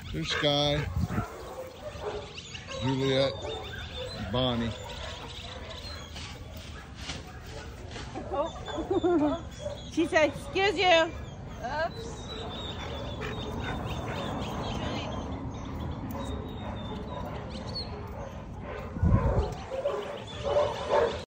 There's Sky, Juliet, Bonnie. Oh. She said, excuse you. Oops.